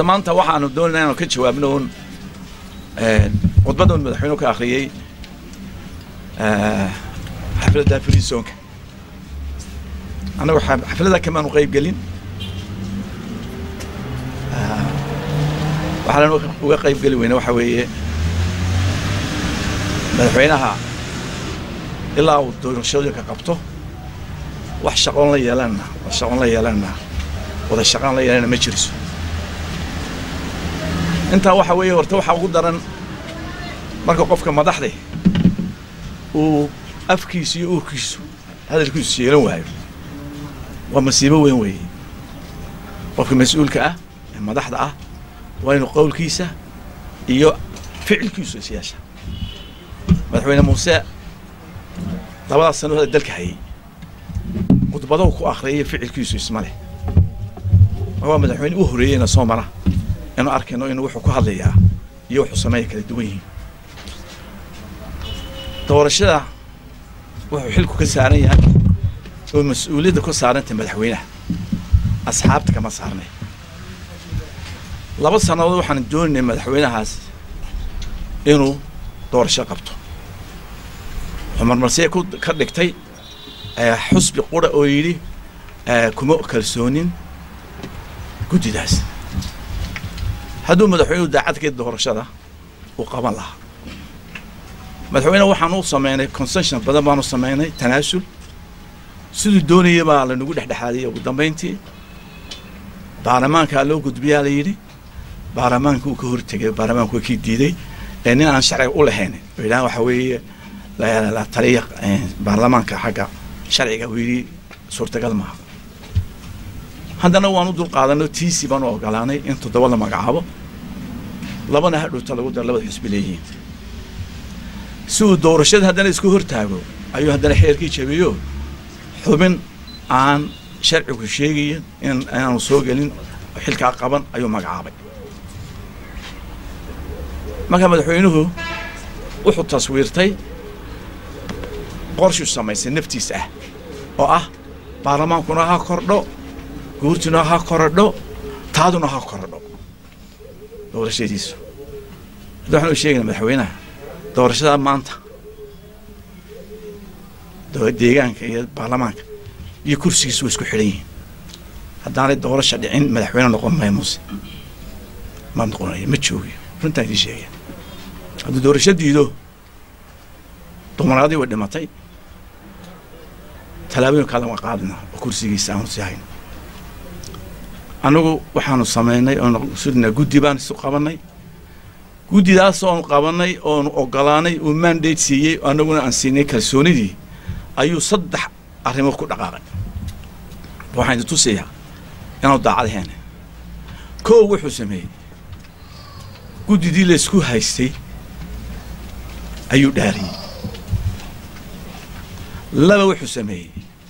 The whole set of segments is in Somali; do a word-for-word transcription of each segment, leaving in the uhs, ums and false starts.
maanta waxaanu doonaynaa inaan ka jawaabno un khudbadda madaxweynuhu ka akhriyay xafladda Frisoonka anagu xafladda kamaanu qayb gelin waxaan uga qayb geli weyna waxa weeye madaxweynaha ilaa uu doorashooyinka qabto wax shaqoon la yeelana wax shaqoon la yeelana wada shaqaan la yeelana ma jiriso inta waxa weeye horta waxa ugu daran marka qofka madaxda uu afkiisa iyo uurkiisu hadalkiisu yeelan waayo waa masiibo weyn weeye qofka mas'uulka ah ee madaxda ah waa inuu qowlkiisa iyo ficilkiisu is yeesha madaxweyne muuse labada sano hada dalka hayay khudbado ku akhriyay ficilkiisu isma leh waa madaxweyne u horeeyayna soo mara inuu arkayno inuu wuxuu ku hadlayaa iyo wuxuu sameeyay kala duwan yihiin doorashada wuxuu xilku ka saaran yahay oo mas'uuliyadda ku saaranta madaxweynaha asxaabta kama saarnay laba sanadood waxaan doonaynay madaxweynahaas inuu doorasho qabto Umar Marsiya ku ka dhigtay xusbi qura oo yiri kuma kalsoonin gudidaas hadduu madaxweynuhu daacadkeeda doorashada uu qaban lahaa madaxweyne waxaan u sameynay concession badan baan u sameynay tanaasul sidoo doonayay baa la nagu dhexdhexaadiyay ugu dambeyntii baarlamaanka loo gudbiyaa la yiri baarlamaanku ka hortagay baarlamaanku ka diiday in aan sharci u lahayn ilaa waxa weeye la la tariiq baarlamaanka xaga sharciga wili suurtagal ma haddana waan u dul qaadanay tiisi baan u ogolaanay in toddoba la magacaabo labana hadhowta lagu dar labada xisbi leeyihiin suu doorashada haddana isku hortaago ayuu haddana xeerkii jabiyo xubin aan sharcigu sheegayin in aanu soo gelin xilka qaban ayuu magacaabay marka madaxweynuhu wuxuu taswiirtay qorshe samaysay naftiisa ah oo ah baarlamaankuna ha kordho guurtuna ha kordho taaduna ha kordho doorashadiisu waxaan u sheegnay madaxweynaha doorashada maanta deegaanka iyo baarlamaanka iyo kursigiisu isku xidhan yihiin haddaanay doorasho dhicin madaxweyne noqon maayo muuse ma noqonayo ma joogiyo runtaan idin sheegaya hadduu doorasho diido dumaraadii way dhimatay talaabooyin kale waan qaadnaa oo kursigiisa aanu sii hayno anagu waxaanu sameynay oo sidna guddi baan isu qabanay guddidaas oo qabanay oo ogolaanay oo mandate siiyay anaguna aan siinay kalsoonidii ayuu saddex arrimo ku dhaqaaqay waxaan tusiyaa inuu daacadeen koow wuxuu sameeyay guddidii la isku haystay ayuu dhaariyay laba wuxuu sameeyay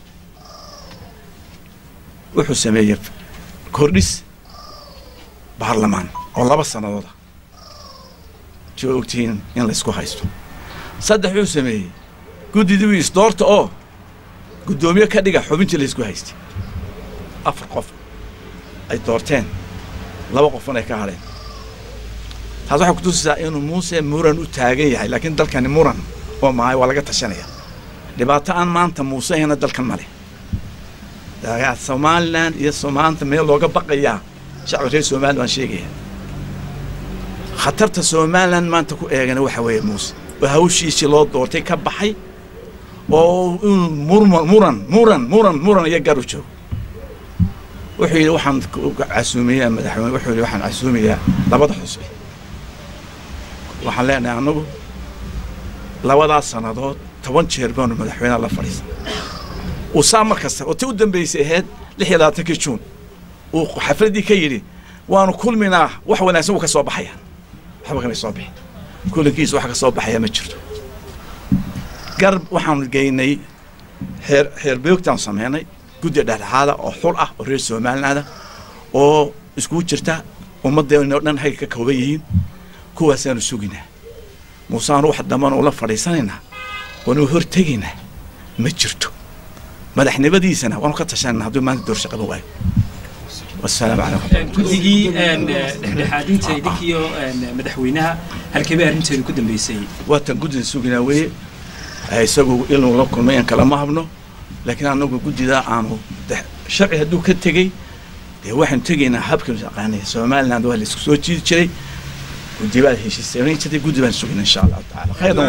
wuxuu sameeyay kordhis baarlamaan oo laba sanadood joogtiin in la isku haysto saddex wuxuu sameeyay guddidii isdoorta oo gudoomiye ka dhiga xubintii la isku haystay afar qof ay doorteen laba qofna ay ka hareen taas waxa ku tusisaa inuu muuse muran u taagan yahay laakiin dalkani muran oo maay waa laga tashanaya dhibaato aan maanta muuse hena dalkan male daaga Somaliland iyo Soomaanta meel looga baqayaa shacabka reer Soomaaliland waan sheegaya khatarta Somaliland maanta ku eegana waxa weeye muuse waa hawshiisii loo doortay ka baxay oo muran muran muran muran muran iyo garujo wuxuu yiri waxaan casuumiyaa madaxweyne wuxuu yiri waxaan casuumiyaa labada xusbi waxaan leenahay anagu labada sanadood toban jeer baan madaxweynaha la fadhiisay oo saama kasta oo tii u dambeysay ahayd lix iyo labaatan juun oo xafladii ka yiri waanu kulminaa wax wanaagsan uu ka soo baxaya waxba kama soo bixin kulankiisa wax ka soo baxaya ma jirto garb waxaan geynay heer heer beegtaan sameynay guddi dhexdhexaada oo xul ah oo reer Soomaaliland oo isku jirta ummadeena dhan hay ka kooban yihiin kuwaas aanu suginaa muusaan wax dhamaan oo la fadhiisanayna oo hortagina ma jirto madaxnimadiisana waan ka tashanaa haddii maanta door shaqo waayo والسلام عليكم. كدي dhexdhexaadinta idinka iyo madaxweynaha halkaba arrinteedu ku dambeysay watan gudin sugina way isagu inuu la kulmay kala ma habno laakiin anagu gudida aanu sharci haduu ka tagay de waxaan tagaynaa habka shaqaanay Soomaaliland waa la isku soo jiidi jiray guddiga heshiisyeyn inta guddiga aan sugin insha Allah taala khayran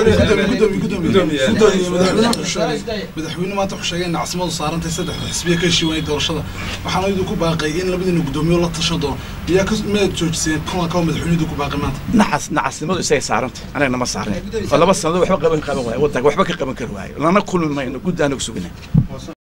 madaxweyne maanta wuxuu sheegay in caasimadu saarantay saddex xisbiye ka heshiiwanay doorashada waxaana idinku ku baaqay in labadina gudoomiye la tashan doono biyaa ka meed joojiseen kuna ka madaxweynuhu ku baaqay maanta naxas naxasimadu isay saarantay anaga ma saarin falaba sanado waxba qaban qaban waay wadaga waxba ka qaban kar waay lana kulmayno guddaana ku sugnaa